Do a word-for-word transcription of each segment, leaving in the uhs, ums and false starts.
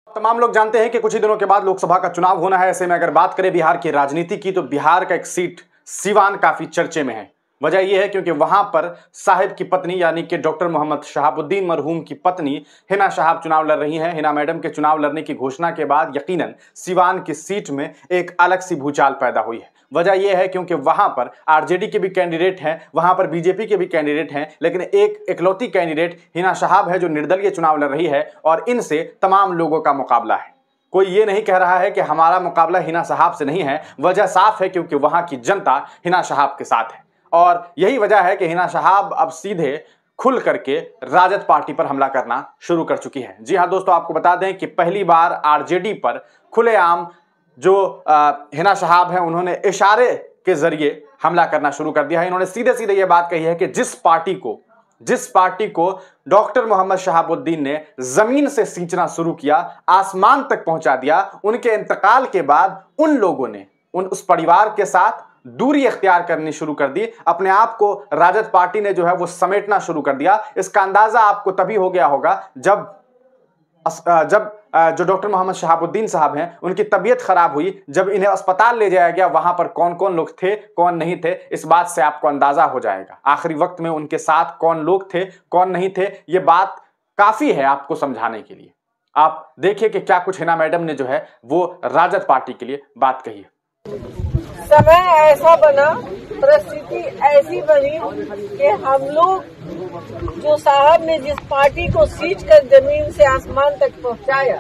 तमाम लोग जानते हैं कि कुछ ही दिनों के बाद लोकसभा का चुनाव होना है। ऐसे में अगर बात करें बिहार की राजनीति की, तो बिहार का एक सीट सीवान काफी चर्चे में है। वजह यह है क्योंकि वहां पर साहिब की पत्नी यानी कि डॉक्टर मोहम्मद शहाबुद्दीन मरहूम की पत्नी हिना साहब चुनाव लड़ रही हैं। हिना मैडम के चुनाव लड़ने की घोषणा के बाद यकीनन सीवान की सीट में एक अलग सी भूचाल पैदा हुई है। वजह यह है क्योंकि वहां पर आरजेडी के भी कैंडिडेट हैं, वहां पर बीजेपी के भी कैंडिडेट हैं, लेकिन एक इकलौती कैंडिडेट हिना साहब है जो निर्दलीय चुनाव लड़ रही है और इनसे तमाम लोगों का मुकाबला है। कोई ये नहीं कह रहा है कि हमारा मुकाबला हिना साहब से नहीं है। वजह साफ है क्योंकि वहां की जनता हिना साहब के साथ है और यही वजह है कि हिना साहब अब सीधे खुल करके राजद पार्टी पर हमला करना शुरू कर चुकी है। जी हां दोस्तों, आपको बता दें कि पहली बार आरजेडी पर खुलेआम जो हिना साहब हैं उन्होंने इशारे के जरिए हमला करना शुरू कर दिया है। इन्होंने सीधे सीधे ये बात कही है कि जिस पार्टी को जिस पार्टी को डॉक्टर मोहम्मद शहाबुद्दीन ने जमीन से सींचना शुरू किया, आसमान तक पहुंचा दिया, उनके इंतकाल के बाद उन लोगों ने उन उस परिवार के साथ दूरी इख्तियार करनी शुरू कर दी। अपने आप को राजद पार्टी ने जो है वो समेटना शुरू कर दिया। इसका अंदाजा आपको तभी हो गया होगा जब जब जो डॉक्टर मोहम्मद शहाबुद्दीन साहब हैं उनकी तबीयत खराब हुई, जब इन्हें अस्पताल ले जाया गया, वहां पर कौन कौन लोग थे कौन नहीं थे, इस बात से आपको अंदाजा हो जाएगा। आखिरी वक्त में उनके साथ कौन लोग थे कौन नहीं थे, ये बात काफी है आपको समझाने के लिए। आप देखिए कि क्या कुछ हिना मैडम ने जो है वो राजद पार्टी के लिए बात कही है। समय ऐसा बना, परिस्थिति ऐसी बनी कि हम लोग जो साहब ने जिस पार्टी को सींच कर जमीन से आसमान तक पहुंचाया,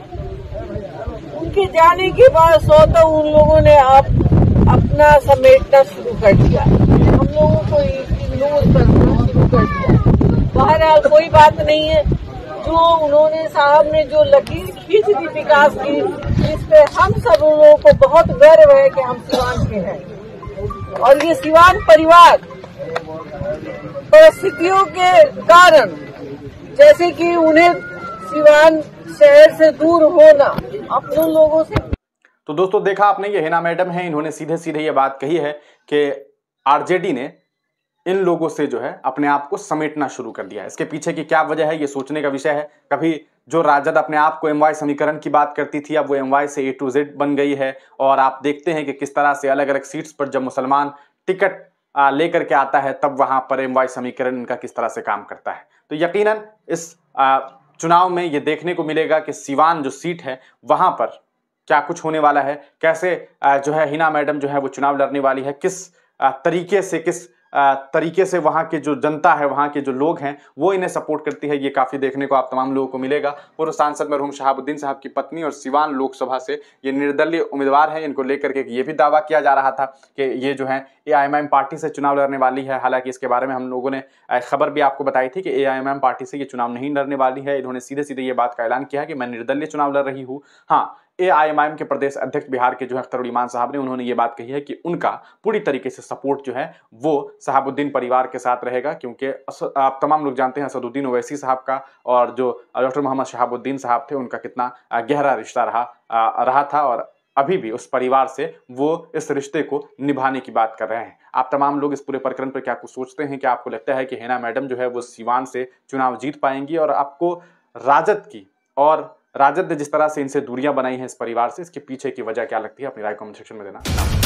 उनके जाने के बाद स्वतः उन लोगों ने आप अपना समेटना शुरू कर दिया, हम लोगों को इग्नोर करना शुरू कर दिया। बहरहाल कोई बात नहीं है, जो उन्होंने साहब ने जो लकीर खींच दी विकास की, इस पे हम सब लोगों को बहुत गर्व है कि हम सिवान के हैं। और ये सिवान परिवार परिस्थितियों के कारण, जैसे कि उन्हें सिवान शहर से दूर होना, अपने लोगों से। तो दोस्तों देखा आपने, ये हिना मैडम है, इन्होंने सीधे सीधे ये बात कही है कि आरजेडी ने इन लोगों से जो है अपने आप को समेटना शुरू कर दिया है। इसके पीछे की क्या वजह है ये सोचने का विषय है। कभी जो राजद अपने आप को एमवाई समीकरण की बात करती थी, अब वो एमवाई से ए टू जेड बन गई है और आप देखते हैं कि किस तरह से अलग अलग सीट्स पर जब मुसलमान टिकट लेकर के आता है तब वहां पर एमवाई समीकरण इनका किस तरह से काम करता है। तो यकीनन इस आ, चुनाव में ये देखने को मिलेगा कि सीवान जो सीट है वहां पर क्या कुछ होने वाला है, कैसे आ, जो है हिना मैडम जो है वो चुनाव लड़ने वाली है, किस आ, तरीके से किस तरीके से वहाँ के जो जनता है, वहाँ के जो लोग हैं वो इन्हें सपोर्ट करती है। ये काफ़ी देखने को आप तमाम लोगों को मिलेगा। पूर्व सांसद मरहूम शहाबुद्दीन साहब की पत्नी और सिवान लोकसभा से ये निर्दलीय उम्मीदवार हैं। इनको लेकर के ये भी दावा किया जा रहा था कि ये जो है A I M I M party से चुनाव लड़ने वाली है। हालांकि इसके बारे में हम लोगों ने खबर भी आपको बताई थी कि A I M I M party से ये चुनाव नहीं लड़ने वाली है। इन्होंने सीधे सीधे ये बात का ऐलान किया कि मैं निर्दलीय चुनाव लड़ रही हूँ। हाँ, ए आई एम आई एम के प्रदेश अध्यक्ष बिहार के जो है अख्तर ईमान साहब ने उन्होंने ये बात कही है कि उनका पूरी तरीके से सपोर्ट जो है वो शहाबुद्दीन परिवार के साथ रहेगा, क्योंकि आप तमाम लोग जानते हैं असदुद्दीन ओवैसी साहब का और जो डॉक्टर मोहम्मद शहाबुद्दीन साहब थे उनका कितना गहरा रिश्ता रहा रहा था और अभी भी उस परिवार से वो इस रिश्ते को निभाने की बात कर रहे हैं। आप तमाम लोग इस पूरे प्रकरण पर क्या कुछ सोचते हैं? क्या आपको लगता है कि हिना मैडम जो है वो सीवान से चुनाव जीत पाएंगी? और आपको राजद की और राजद ने जिस तरह से इनसे दूरियां बनाई हैं इस परिवार से, इसके पीछे की वजह क्या लगती है? अपनी राय कमेंट सेक्शन में देना।